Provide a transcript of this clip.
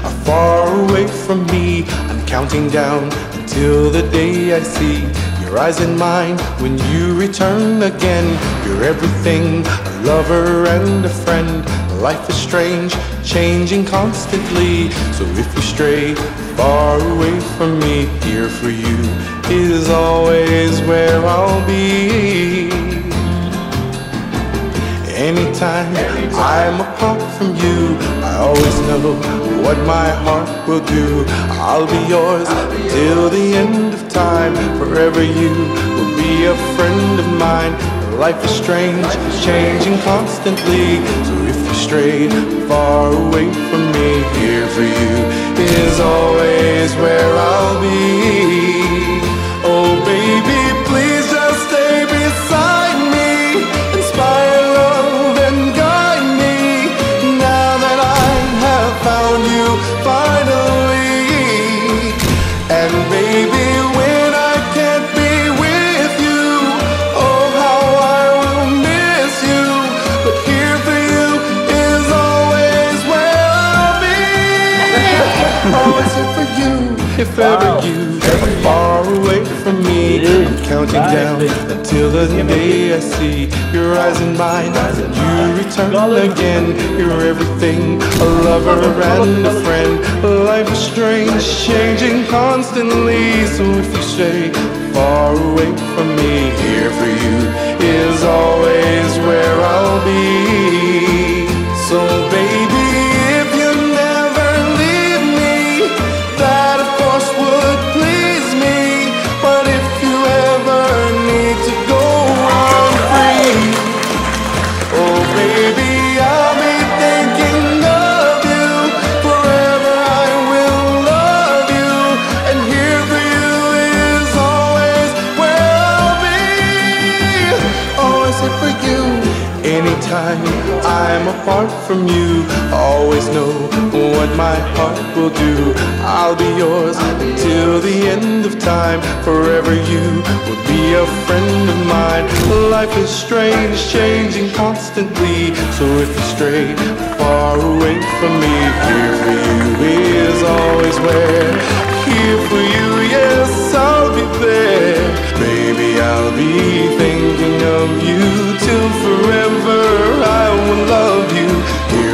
are far away from me. I'm counting down until the day I see your eyes in mine when you return again. You're everything, a lover and a friend. Life is strange, changing constantly. So if you stray far away from me, here for you is always where I'll be. Anytime I'm apart from you, I always know what my heart will do. I'll be yours till the end of time. Forever you will be a friend of mine. Life is strange, changing constantly. So if you stray far away from me, here for you is always where I'll be. Oh baby, please just stay beside me. Inspire love and guide me. Now that I have found you finally. And baby, when I can't be with you, oh how I will miss you. But here for you is always where I'll be. Always here for you, if ever you are far away from me. I'm counting down until the day I see your eyes in mine and you return again. You're everything, a lover and a friend. Life is strange, changing constantly. So if you stay far away from me, here for you is always where I'll be. So baby, if you never leave me, that of course would please me. But if you ever need to go on free, oh baby, I'll be thinking of you. Forever I will love you. And here for you is always where I'll be. Always here for you. Anytime I'm apart from you, always know what my heart will do. I'll be yours until the end of time. Forever you will be a friend of mine. Life is strange, changing constantly. So if you stray far away from me, here for you is always where. Here for you, yes, I'll be there. Baby, I'll be thinking of you till forever. I will love you. Here